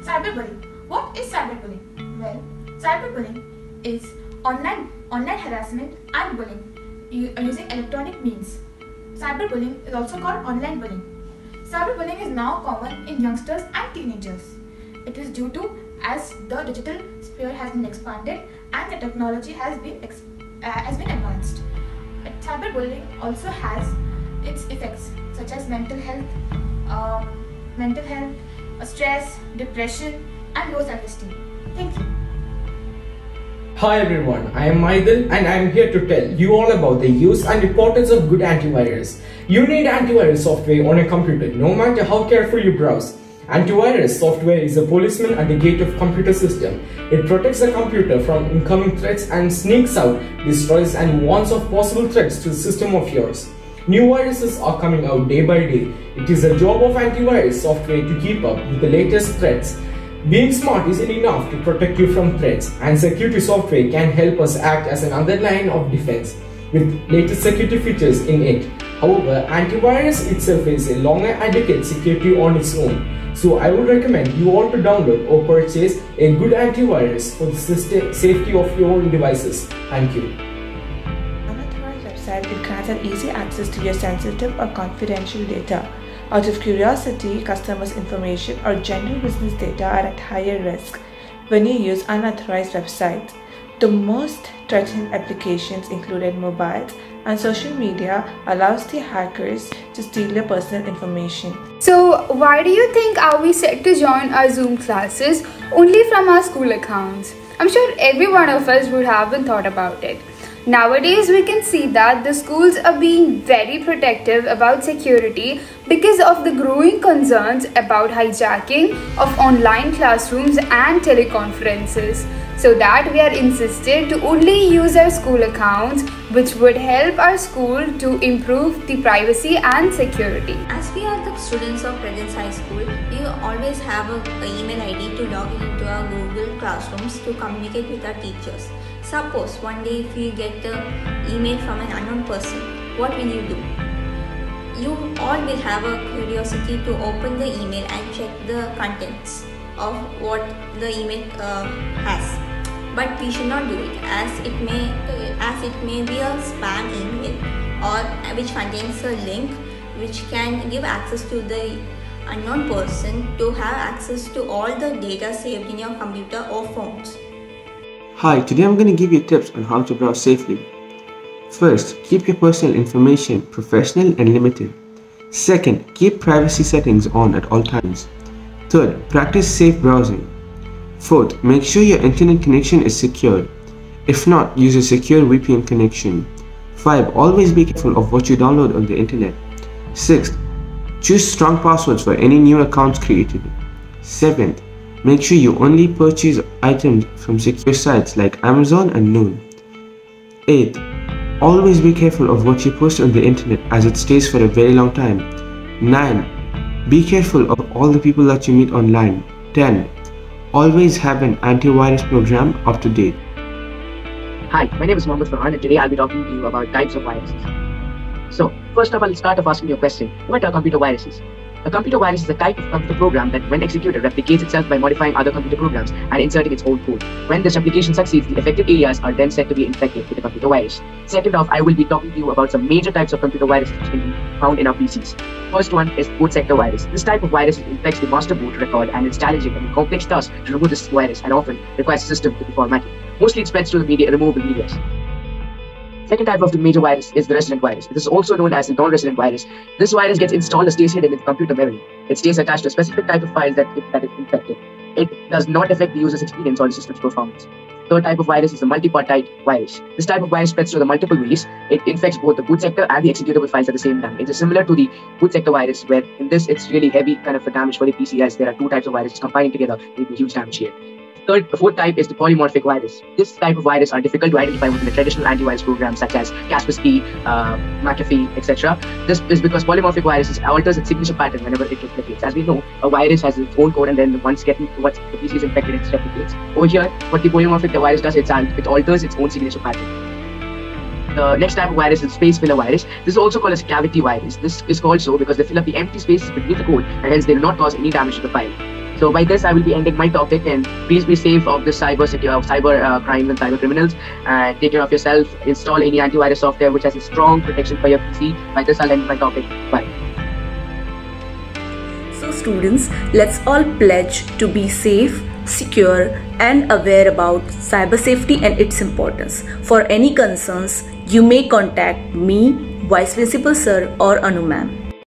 Cyberbullying. What is cyberbullying? Well, cyberbullying is online harassment and bullying using electronic means. Cyberbullying is also called online bullying. Cyberbullying is now common in youngsters and teenagers. It is due to as the digital sphere has been expanded and the technology has been advanced. Cyberbullying also has its effects such as mental health, stress, depression, and low self-esteem. Thank you. Hi everyone, I am Maidal and I am here to tell you all about the use and importance of good antivirus. You need antivirus software on a computer no matter how careful you browse. Antivirus software is a policeman at the gate of computer system. It protects the computer from incoming threats and sneaks out, destroys and warns of possible threats to the system of yours. New viruses are coming out day by day. It is the job of antivirus software to keep up with the latest threats. Being smart isn't enough to protect you from threats, and security software can help us act as another line of defense with latest security features in it. However, antivirus itself is a longer and decade security on its own. So I would recommend you all to download or purchase a good antivirus for the safety of your own devices. Thank you. Unauthorized website, it grants an easy access to your sensitive or confidential data. Out of curiosity, customers' information or general business data are at higher risk when you use unauthorized websites. The most threatening applications included mobiles, and social media allows the hackers to steal your personal information. So why do you think are we set to join our Zoom classes only from our school accounts? I'm sure every one of us would have thought about it. Nowadays, we can see that the schools are being very protective about security because of the growing concerns about hijacking of online classrooms and teleconferences. So that we are insisted to only use our school accounts, which would help our school to improve the privacy and security. As we are the students of Regents High School, we always have an email ID to log into our Google Classrooms to communicate with our teachers. Suppose one day if you get the email from an unknown person, what will you do? You all will have a curiosity to open the email and check the contents of what the email has. But we should not do it as it may be a spam email or which contains a link which can give access to the unknown person to have access to all the data saved in your computer or phones. Hi, today I'm going to give you tips on how to browse safely. First, keep your personal information professional and limited. Second, keep privacy settings on at all times. Third, practice safe browsing. Fourth, make sure your internet connection is secured. If not, use a secure VPN connection. 5. Always be careful of what you download on the internet. 6. Choose strong passwords for any new accounts created. 7. Make sure you only purchase items from secure sites like Amazon and Noon. 8. Always be careful of what you post on the internet as it stays for a very long time. 9. Be careful of all the people that you meet online. 10. Always have an antivirus program up to date. Hi, my name is Mohammed Farhan and today I'll be talking to you about types of viruses. So, first up I'll start off asking you a question. What are computer viruses? A computer virus is a type of computer program that when executed replicates itself by modifying other computer programs and inserting its own code. When this replication succeeds, the affected areas are then said to be infected with a computer virus. Second off, I will be talking to you about some major types of computer viruses which can be found in our PCs. First one is boot sector virus. This type of virus infects the master boot record and it's challenging and complex task to remove this virus and often requires the system to be formatted. Mostly it spreads to the removable medias. Second type of the major virus is the resident virus. It is also known as the non-resident virus. This virus gets installed and stays hidden in the computer memory. It stays attached to a specific type of file that is infected. It does not affect the user's experience or the system's performance. Third type of virus is the multipartite virus. This type of virus spreads through the multiple ways. It infects both the boot sector and the executable files at the same time. It is similar to the boot sector virus, where in this it's really heavy kind of a damage for the PC, as there are two types of viruses combining together with huge damage here. Fourth type is the polymorphic virus. This type of virus are difficult to identify within the traditional antivirus programs such as Kaspersky, McAfee, etc. This is because polymorphic viruses alters its signature pattern whenever it replicates. As we know, a virus has its own code and then once the PC is infected, it replicates. Over here, what the polymorphic virus does, it alters its own signature pattern. The next type of virus is space filler virus. This is also called as cavity virus. This is called so because they fill up the empty spaces between the code and hence they do not cause any damage to the file. So by this, I will be ending my topic, and please be safe of the cyber crimes and cyber criminals, and take care of yourself. Install any antivirus software which has a strong protection for your PC. By this, I'll end my topic. Bye. So students, let's all pledge to be safe, secure and aware about cyber safety and its importance. For any concerns, you may contact me, Vice Principal Sir or Anu Ma'am.